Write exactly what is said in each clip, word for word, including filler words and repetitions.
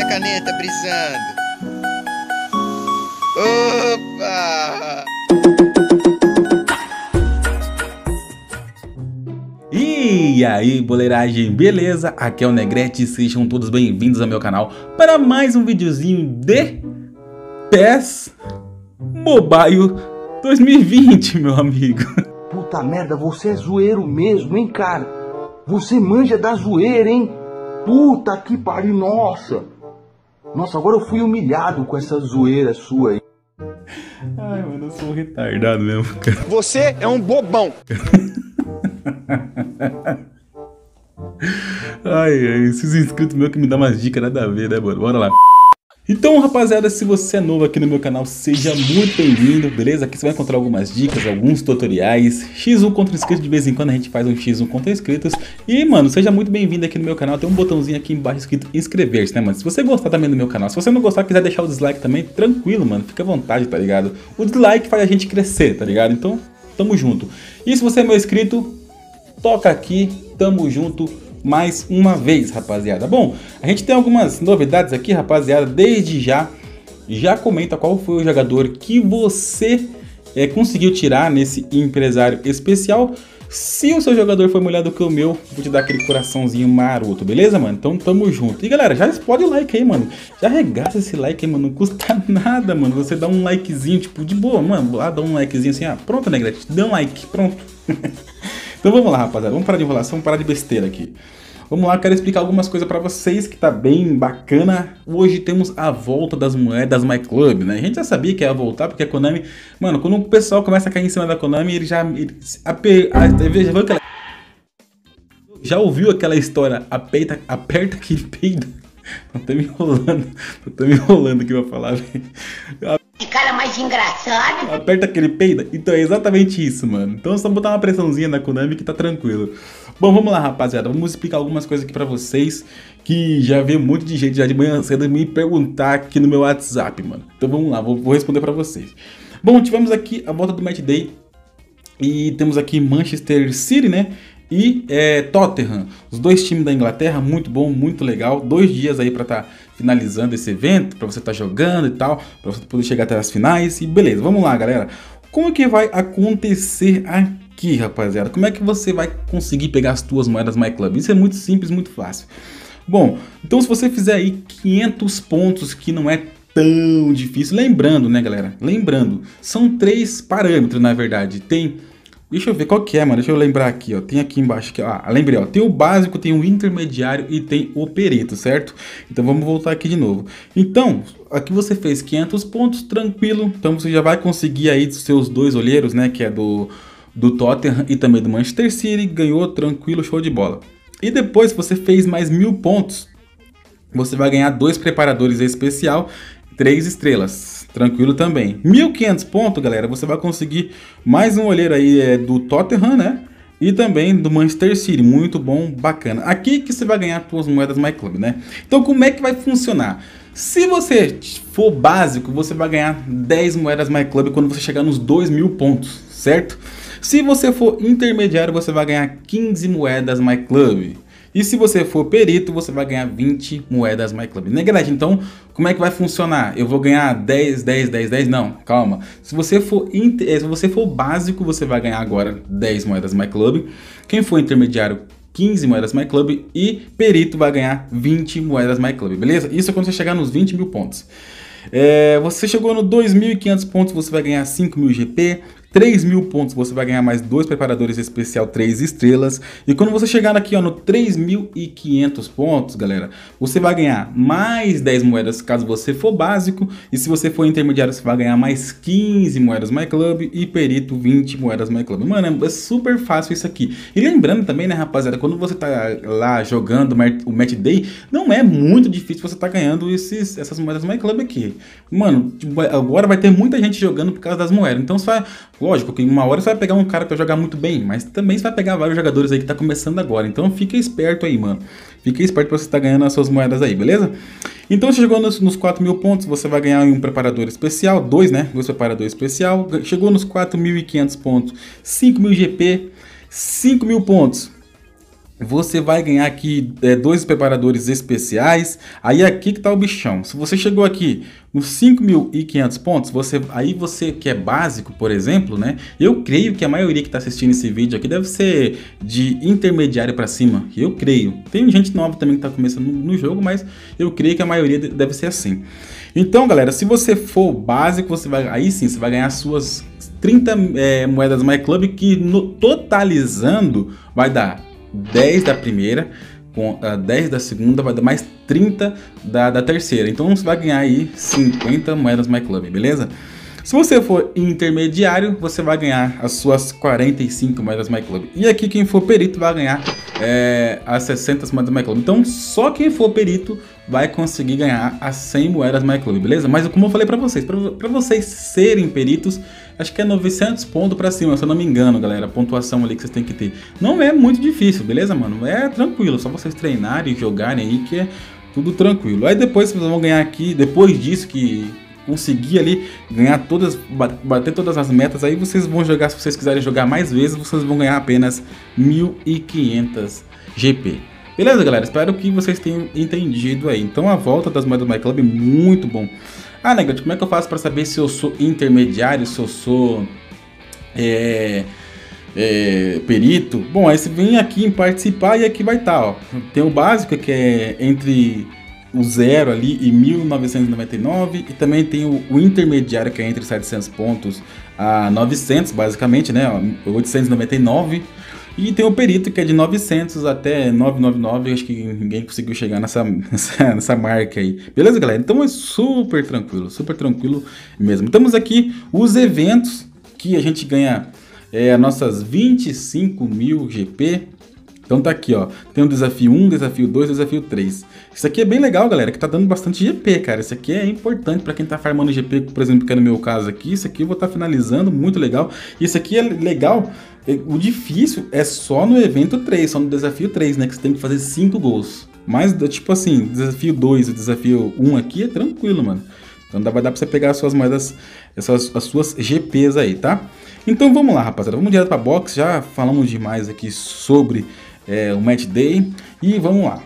minha caneta brisando. Opa! E aí, boleiragem, beleza? Aqui é o Negrete, sejam todos bem-vindos ao meu canal para mais um videozinho de P E S Mobile dois mil e vinte, meu amigo. Puta merda, você é zoeiro mesmo, hein, cara? Você manja da zoeira, hein? Puta que pariu, nossa! Nossa, agora eu fui humilhado com essa zoeira sua aí. Ai, mano, eu sou um retardado mesmo, cara. Você é um bobão. Ai, ai, esses inscritos meus que me dão umas dicas nada a ver, né, mano? Bora lá. Então, rapaziada, se você é novo aqui no meu canal, seja muito bem-vindo, beleza? Aqui você vai encontrar algumas dicas, alguns tutoriais, xis um contra inscritos, de vez em quando a gente faz um xis um contra inscritos. E, mano, seja muito bem-vindo aqui no meu canal, tem um botãozinho aqui embaixo escrito inscrever-se, né, mano? Se você gostar também do meu canal, se você não gostar, quiser deixar o dislike também, tranquilo, mano, fica à vontade, tá ligado? O dislike faz a gente crescer, tá ligado? Então, tamo junto. E se você é meu inscrito, toca aqui, tamo junto mais uma vez, rapaziada. Bom, a gente tem algumas novidades aqui, rapaziada. Desde já, já comenta qual foi o jogador que você é, conseguiu tirar nesse empresário especial. Se o seu jogador foi melhor do que o meu, vou te dar aquele coraçãozinho maroto, beleza, mano? Então tamo junto. E galera, já explode o like aí, mano. Já arregaça esse like aí, mano. Não custa nada, mano. Você dá um likezinho, tipo, de boa, mano. Lá dá um likezinho assim, ah, pronto, Negrete, dê um like, pronto. Então vamos lá, rapaziada, vamos parar de enrolação, vamos parar de besteira aqui. Vamos lá, quero explicar algumas coisas pra vocês que tá bem bacana. Hoje temos a volta das moedas MyClub, né? A gente já sabia que ia voltar, porque a Konami... Mano, quando o pessoal começa a cair em cima da Konami, ele já... Ele, a, a, a, já, viu aquela, já ouviu aquela história? Aperta, aperta aquele peido. Eu tô me enrolando, eu tô me enrolando aqui pra falar, velho. Que cara mais engraçado. Aperta aquele peido. Então é exatamente isso, mano. Então é só botar uma pressãozinha na Konami que tá tranquilo. Bom, vamos lá, rapaziada. Vamos explicar algumas coisas aqui pra vocês, que já veio um monte de gente já de manhã cedo me perguntar aqui no meu WhatsApp, mano. Então vamos lá, vou, vou responder pra vocês. Bom, tivemos aqui a volta do Match Day. E temos aqui Manchester City, né? E é, Tottenham, os dois times da Inglaterra, muito bom, muito legal. Dois dias aí pra tá finalizando esse evento, pra você tá jogando e tal, pra você poder chegar até as finais. E beleza, vamos lá, galera. Como é que vai acontecer aqui, rapaziada? Como é que você vai conseguir pegar as tuas moedas MyClub? Isso é muito simples, muito fácil. Bom, então se você fizer aí quinhentos pontos, que não é tão difícil, lembrando, né, galera? Lembrando, são três parâmetros, na verdade. Tem... Deixa eu ver qual que é, mano. Deixa eu lembrar aqui, ó. Tem aqui embaixo, que, ah, lembrei, ó. Tem o básico, tem o intermediário e tem o perito, certo? Então vamos voltar aqui de novo. Então, aqui você fez quinhentos pontos, tranquilo. Então você já vai conseguir aí os seus dois olheiros, né? Que é do, do Tottenham e também do Manchester City. Ganhou, tranquilo, show de bola. E depois você fez mais mil pontos. Você vai ganhar dois preparadores especial, três estrelas. Tranquilo também. mil e quinhentos pontos, galera, você vai conseguir mais um olheiro aí é, do Tottenham, né? E também do Manchester City. Muito bom, bacana. Aqui que você vai ganhar suas moedas MyClub, né? Então como é que vai funcionar? Se você for básico, você vai ganhar dez moedas MyClub quando você chegar nos dois mil pontos, certo? Se você for intermediário, você vai ganhar quinze moedas MyClub. E se você for perito, você vai ganhar vinte moedas MyClub. Negrete, então, como é que vai funcionar? Eu vou ganhar dez, dez, dez, dez? Não, calma. Se você for, inter... se você for básico, você vai ganhar agora dez moedas MyClub. Quem for intermediário, quinze moedas MyClub. E perito vai ganhar vinte moedas MyClub, beleza? Isso é quando você chegar nos vinte mil pontos. É, você chegou no dois mil e quinhentos pontos, você vai ganhar cinco mil G P. três mil pontos, você vai ganhar mais dois preparadores especial, três estrelas. E quando você chegar aqui, ó, no três mil e quinhentos pontos, galera, você vai ganhar mais dez moedas caso você for básico. E se você for intermediário, você vai ganhar mais quinze moedas MyClub e perito vinte moedas MyClub. Mano, é super fácil isso aqui. E lembrando também, né, rapaziada, quando você tá lá jogando o Match Day, não é muito difícil você tá ganhando esses, essas moedas MyClub aqui. Mano, agora vai ter muita gente jogando por causa das moedas. Então você vai... Lógico que em uma hora você vai pegar um cara pra jogar muito bem, mas também você vai pegar vários jogadores aí que tá começando agora. Então fica esperto aí, mano. Fica esperto pra você estar tá ganhando as suas moedas aí, beleza? Então você chegou nos, nos quatro mil pontos, você vai ganhar um preparador especial, dois, né? Dois preparadores especial. Chegou nos quatro mil e quinhentos pontos, cinco mil G P, cinco mil pontos. você vai ganhar aqui é, dois preparadores especiais. Aí aqui que tá o bichão. Se você chegou aqui nos cinco mil e quinhentos pontos, você, aí você que é básico, por exemplo, né? Eu creio que a maioria que tá assistindo esse vídeo aqui deve ser de intermediário para cima. Eu creio. Tem gente nova também que tá começando no, no jogo, mas eu creio que a maioria deve ser assim. Então, galera, se você for básico, você vai, aí sim, você vai ganhar suas trinta é, moedas MyClub, que no, totalizando vai dar dez da primeira, com uh, dez da segunda, vai dar mais trinta da, da terceira. Então você vai ganhar aí cinquenta moedas MyClub, beleza? Se você for intermediário, você vai ganhar as suas quarenta e cinco moedas MyClub. E aqui quem for perito vai ganhar é, as sessenta moedas MyClub. Então só quem for perito vai conseguir ganhar as cem moedas MyClub, beleza? Mas como eu falei pra vocês, pra, pra vocês serem peritos, acho que é novecentos pontos pra cima, se eu não me engano, galera. A pontuação ali que vocês têm que ter. Não é muito difícil, beleza, mano? É tranquilo, só vocês treinarem e jogarem aí que é tudo tranquilo. Aí depois vocês vão ganhar aqui, depois disso que conseguir ali ganhar todas, bater todas as metas, aí vocês vão jogar, se vocês quiserem jogar mais vezes, vocês vão ganhar apenas mil e quinhentos G P. Beleza, galera? Espero que vocês tenham entendido aí. Então a volta das moedas do MyClub é muito bom. Ah, Negrete, como é que eu faço para saber se eu sou intermediário, se eu sou é, é, perito? Bom, aí você vem aqui em participar e aqui vai estar, ó. Tem o básico que é entre o zero ali e mil novecentos e noventa e nove, e também tem o, o intermediário que é entre setecentos pontos a novecentos, basicamente, né? Ó, oitocentos e noventa e nove. E tem o perito que é de novecentos até novecentos e noventa e nove, acho que ninguém conseguiu chegar nessa, nessa, nessa marca aí. Beleza, galera? Então é super tranquilo, super tranquilo mesmo. Temos aqui os eventos que a gente ganha é, nossas vinte e cinco mil G P. Então tá aqui, ó. Tem o desafio um, desafio dois, desafio três. Isso aqui é bem legal, galera, que tá dando bastante G P, cara. Isso aqui é importante pra quem tá farmando G P, por exemplo, que é no meu caso aqui. Isso aqui eu vou estar tá finalizando, muito legal. E isso aqui é legal. O difícil é só no evento três, só no desafio três, né? Que você tem que fazer cinco gols. Mas, tipo assim, desafio dois e desafio um aqui é tranquilo, mano. Então vai dar pra você pegar as suas moedas, as suas, as suas G Ps aí, tá? Então vamos lá, rapaziada. Vamos direto pra box. Já falamos demais aqui sobre é, o Match Day. E vamos lá.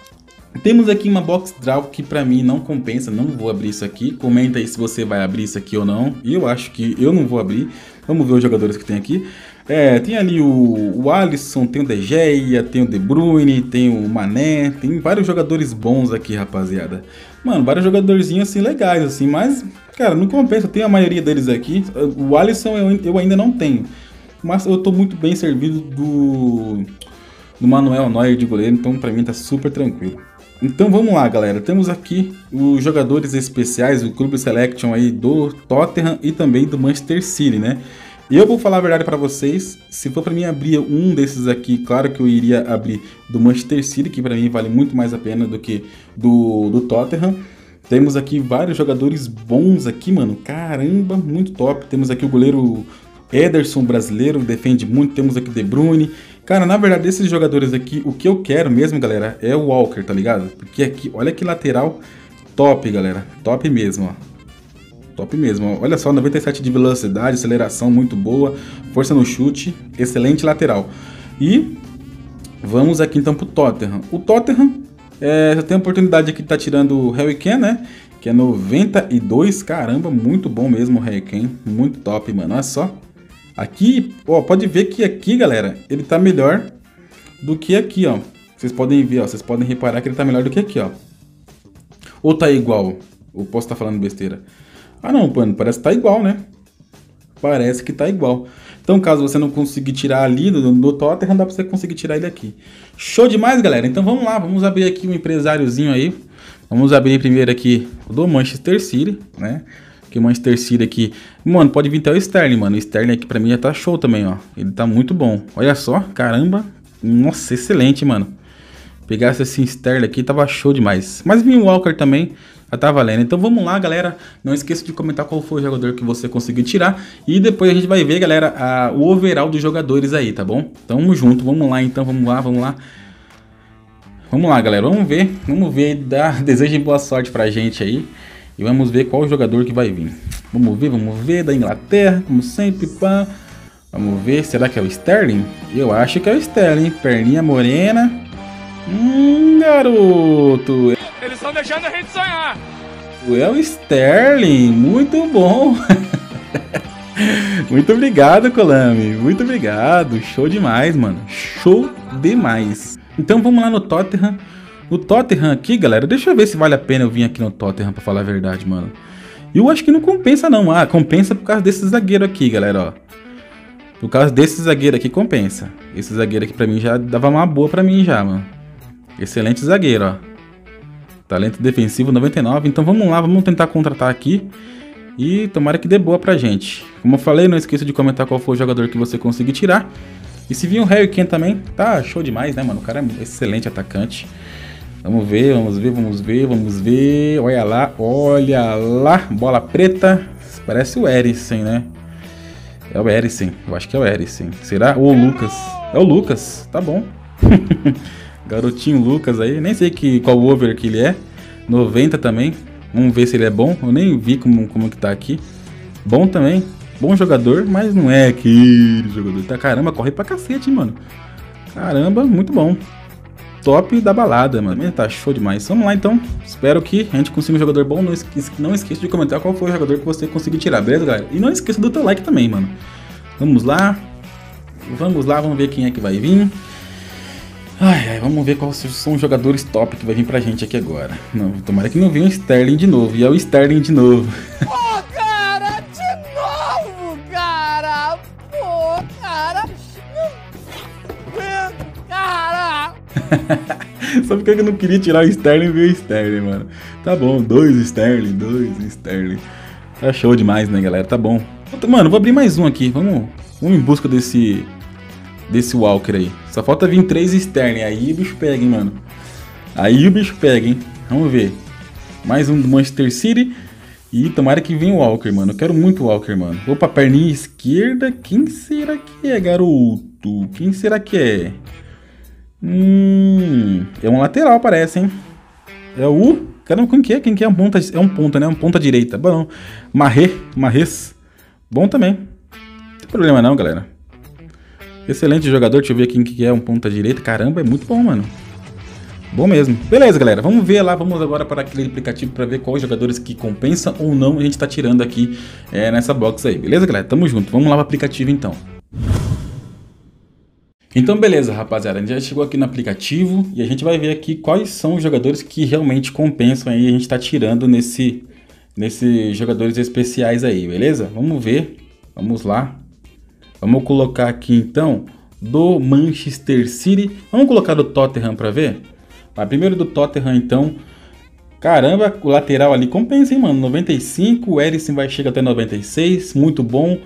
Temos aqui uma box draw que pra mim não compensa, não vou abrir isso aqui. Comenta aí se você vai abrir isso aqui ou não. Eu acho que eu não vou abrir. Vamos ver os jogadores que tem aqui. É, tem ali o, o Alisson, tem o De Gea, tem o De Bruyne, tem o Mané, tem vários jogadores bons aqui, rapaziada. Mano, vários jogadorzinhos assim legais, assim, mas, cara, não compensa, eu tenho a maioria deles aqui. O Alisson eu, eu ainda não tenho, mas eu tô muito bem servido do, do Manuel Neuer de goleiro, então pra mim tá super tranquilo. Então vamos lá, galera, temos aqui os jogadores especiais, o Clube Selection aí do Tottenham e também do Manchester City, né? E eu vou falar a verdade pra vocês, se for pra mim abrir um desses aqui, claro que eu iria abrir do Manchester City, que pra mim vale muito mais a pena do que do, do Tottenham. Temos aqui vários jogadores bons aqui, mano, caramba, muito top. Temos aqui o goleiro Ederson, brasileiro, defende muito, temos aqui De Bruyne. Cara, na verdade, esses jogadores aqui, o que eu quero mesmo, galera, é o Walker, tá ligado? Porque aqui, olha que lateral top, galera, top mesmo, ó. Top mesmo, olha só, noventa e sete de velocidade, aceleração muito boa, força no chute, excelente lateral. E vamos aqui então pro Tottenham. O Tottenham, é, tem a oportunidade aqui de estar tá tirando o Harry Kane, né? Que é noventa e dois, caramba, muito bom mesmo o Harry Kane, muito top, mano, olha só. Aqui, ó, pode ver que aqui, galera, ele tá melhor do que aqui, ó. Vocês podem ver, ó, vocês podem reparar que ele tá melhor do que aqui, ó. Ou tá igual, ou posso estar tá falando besteira. Ah não, mano, parece que tá igual, né? Parece que tá igual. Então, caso você não conseguir tirar ali do, do Tottenham, dá pra você conseguir tirar ele aqui. Show demais, galera. Então vamos lá, vamos abrir aqui um empresáriozinho aí. Vamos abrir primeiro aqui o do Manchester City, né? Que o Manchester City aqui... Mano, pode vir até o Sterling, mano. O Sterling aqui pra mim já tá show também, ó. Ele tá muito bom. Olha só, caramba. Nossa, excelente, mano. Pegasse esse Sterling aqui, tava show demais. Mas vinha o Walker também... Já tá valendo. Então vamos lá, galera. Não esqueça de comentar qual foi o jogador que você conseguiu tirar. E depois a gente vai ver, galera, a, o overall dos jogadores aí, tá bom? Tamo junto. Vamos lá, então. Vamos lá, vamos lá. Vamos lá, galera. Vamos ver. Vamos ver. Dá, desejem boa sorte pra gente aí. E vamos ver qual o jogador que vai vir. Vamos ver, vamos ver. Da Inglaterra, como sempre, pá. Vamos ver, será que é o Sterling? Eu acho que é o Sterling. Perninha morena. Hum, garoto. Eles estão deixando a gente sonhar. É o Sterling, muito bom. Muito obrigado, Konami. Muito obrigado. Show demais, mano. Show demais. Então vamos lá no Tottenham. O Tottenham aqui, galera, deixa eu ver se vale a pena eu vir aqui no Tottenham, pra falar a verdade, mano. Eu acho que não compensa não. Ah, compensa por causa desse zagueiro aqui, galera, ó. Por causa desse zagueiro aqui compensa. Esse zagueiro aqui pra mim já dava uma boa pra mim já, mano. Excelente zagueiro, ó. Talento defensivo noventa e nove. Então vamos lá, vamos tentar contratar aqui. E tomara que dê boa pra gente. Como eu falei, não esqueça de comentar qual foi o jogador que você conseguir tirar. E se vir o Harry Kane também, tá show demais, né, mano? O cara é um excelente atacante. Vamos ver, vamos ver, vamos ver, vamos ver. Olha lá, olha lá. Bola preta. Parece o Eriksen, né? É o Eriksen, eu acho que é o Eriksen. Será? Ou o Lucas? É o Lucas, tá bom. Garotinho Lucas aí. Nem sei que, qual over que ele é. noventa também. Vamos ver se ele é bom. Eu nem vi como, como que tá aqui. Bom também. Bom jogador, mas não é aquele jogador. Tá, caramba, corre pra cacete, mano. Caramba, muito bom. Top da balada, mano. Também tá show demais. Vamos lá, então. Espero que a gente consiga um jogador bom. Não esqueça, não esqueça de comentar qual foi o jogador que você conseguiu tirar, beleza, galera? E não esqueça do teu like também, mano. Vamos lá. Vamos lá, vamos ver quem é que vai vir. Ai, ai, vamos ver quais são os jogadores top que vai vir pra gente aqui agora. Não, tomara que não venha o Sterling de novo. E é o Sterling de novo. Pô, cara, de novo, cara. Pô, cara. Cara. Só porque eu não queria tirar o Sterling e ver o Sterling, mano. Tá bom, dois Sterling, dois Sterling. Tá show demais, né, galera? Tá bom. Mano, vou abrir mais um aqui. Vamos, vamos em busca desse... Desse Walker aí. Só falta vir três Sterling. Aí o bicho pega, hein, mano. Aí o bicho pega, hein. Vamos ver. Mais um do Manchester City. E tomara que venha o Walker, mano. Eu quero muito o Walker, mano. Vou pra perninha esquerda. Quem será que é, garoto? Quem será que é? Hum... É um lateral, parece, hein. É o... Caramba, quem que é? Quem que é? Um ponta... É um ponta, né? Um ponta direita. Bom. Marré. Marrês. Bom também. Não tem problema não, galera. Excelente jogador, deixa eu ver quem que é um ponta direita. Caramba, é muito bom, mano. Bom mesmo. Beleza, galera, vamos ver lá, vamos agora para aquele aplicativo para ver quais jogadores que compensa ou não a gente tá tirando aqui é, nessa box aí. Beleza, galera? Tamo junto, vamos lá pro aplicativo então. Então beleza, rapaziada, a gente já chegou aqui no aplicativo e a gente vai ver aqui quais são os jogadores que realmente compensam aí a gente tá tirando nesse, nesse jogadores especiais aí, beleza? Vamos ver, vamos lá. Vamos colocar aqui então do Manchester City. Vamos colocar do Tottenham para ver? Ah, primeiro do Tottenham então. Caramba, o lateral ali compensa, hein, mano? noventa e cinco, o Eriksen vai chegar até noventa e seis, muito bom.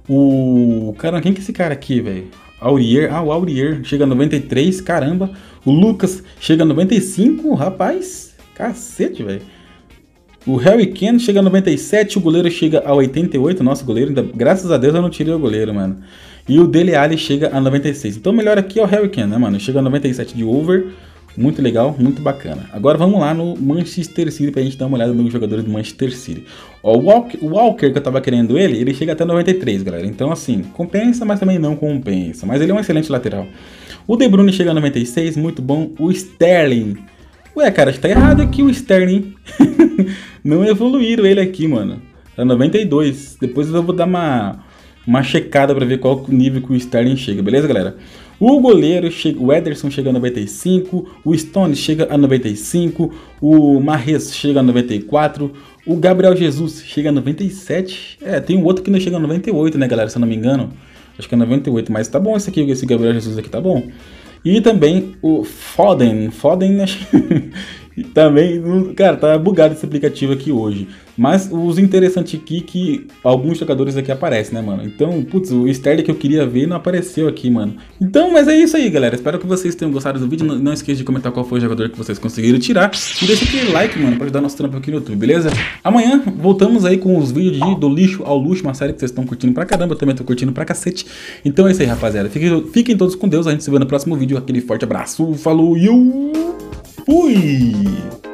O... Caramba, quem que é esse cara aqui, velho? Aurier, ah, o Aurier chega a noventa e três, caramba. O Lucas chega a noventa e cinco, rapaz. Cacete, velho. O Harry Kane chega a noventa e sete, o goleiro chega a oitenta e oito, nosso goleiro, ainda, graças a Deus eu não tirei o goleiro, mano. E o Dele Alli chega a noventa e seis. Então o melhor aqui é o Harry Kane, né, mano? Chega a noventa e sete de over, muito legal, muito bacana. Agora vamos lá no Manchester City pra gente dar uma olhada nos jogadores do Manchester City. Ó, o Walker, o Walker que eu tava querendo ele, ele chega até noventa e três, galera. Então assim, compensa, mas também não compensa. Mas ele é um excelente lateral. O De Bruyne chega a noventa e seis, muito bom. O Sterling... Ué, cara, está errado aqui o Sterling. Não evoluíram ele aqui, mano. É noventa e dois. Depois eu vou dar uma, uma checada pra ver qual nível que o Sterling chega, beleza, galera? O goleiro, chega, o Ederson chega a noventa e cinco. O Stones chega a noventa e cinco. O Mahrez chega a noventa e quatro. O Gabriel Jesus chega a noventa e sete. É, tem um outro que não chega a noventa e oito, né, galera? Se eu não me engano. Acho que é noventa e oito, mas tá bom esse aqui, esse Gabriel Jesus aqui, tá bom. E também o Foden, Foden, acho que também, cara, tá bugado esse aplicativo aqui hoje. Mas os interessantes aqui que alguns jogadores aqui aparecem, né, mano? Então, putz, o Sterling que eu queria ver não apareceu aqui, mano. Então, mas é isso aí, galera. Espero que vocês tenham gostado do vídeo. Não, não esqueça de comentar qual foi o jogador que vocês conseguiram tirar. E deixa aquele like, mano, pra ajudar nosso trampo aqui no YouTube, beleza? Amanhã voltamos aí com os vídeos de Do Lixo ao Luxo, uma série que vocês estão curtindo pra caramba. Eu também tô curtindo pra cacete. Então é isso aí, rapaziada. Fiquem, fiquem todos com Deus. A gente se vê no próximo vídeo. Aquele forte abraço. Falou e eu fui!